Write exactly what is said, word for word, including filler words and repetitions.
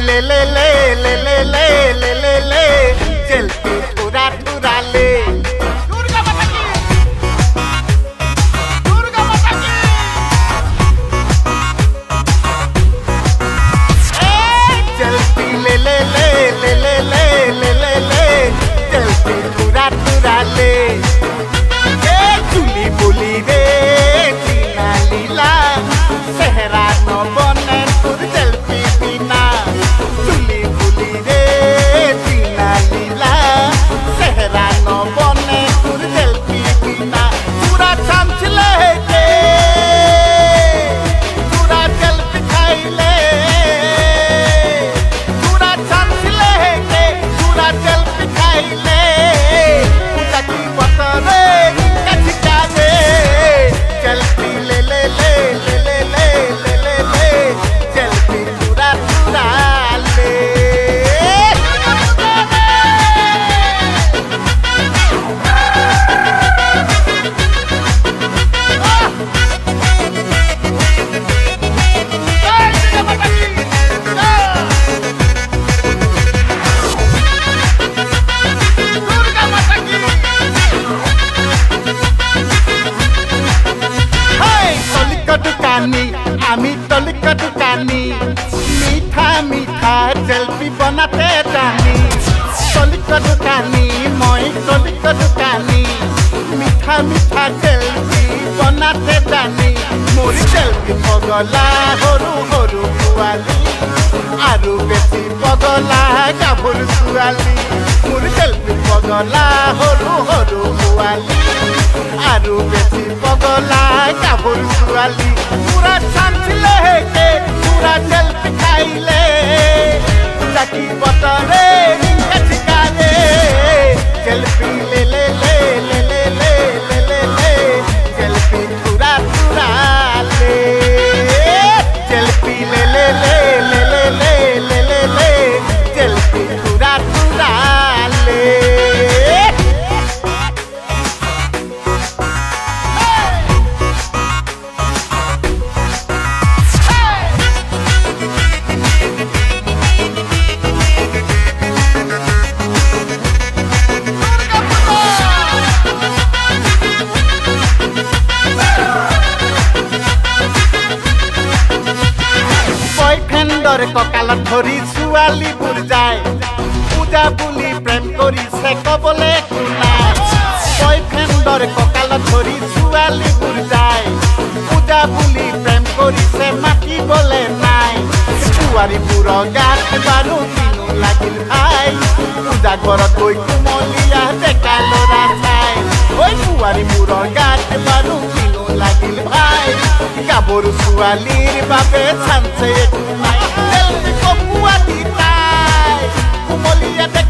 ले ले ले ले ले ले ले ले ले जलती थुरा थुरा ले दुर्गा माता की दुर्गा माता की जलती ले ले ले ले ले ले ले ले ले जलती थुरा थुरा ले चुली बोली रे चीना लीला सहरा न बने तुर जलती बिना चुली बोली रे चीना लीला सहरा न बने तुर जलती बिना पूरा छामछ ले के पूरा जल पिखाई ले पूरा छामछ ले के पूरा जल पिखाई ले पूजा की बतरे चलती ले ले ले ले ले ले ले ले ले चलती थुरा थुरा ले दुकानी आमी तलिका दुकानी मीठा मीठा जलपी बनाते जानी तलिका दुकानी मैं तलिका दुकानी मीठा मीठा जलपी बनाते जानी मोरी जलपी पगला हरु हरु पुआली आरु बेसी पगला गाभरु सुआली मोरी जलपी पगला हरु हरु पुआली आरु बेसी पगला गाभरु सुआली पूरा छामछ ले के पूरा जल पिखाई ले जाकी बतरे रिंगा छिका ले जलपी ले ले ले ले ले ले ले ले ले जलपी थुरा थुरा ले जलपी ले ले ले ले ले ले ले ले ले जलपी थुरा थुरा ले बॉयफ्रेंडर ककाल धरी सुआली पुर जाए पूजा बुली प्रेम करी से कबले कुनाय बॉयफ्रेंडर ककाल धरी सुआली पुर जाए पूजा बुली प्रेम करी से माटी बोले नाय बुआरी पुर गात बारु दिनु लागिल भाई पूजा घर गई कुमलिया डेका लरा चाय ओई बुआरी पुर गात बारु दिनु लागिल भाई गाभरु सुआलीर बापे छानছে একটু নাই জলপি কপুয়া দিতাই কুমলিয়া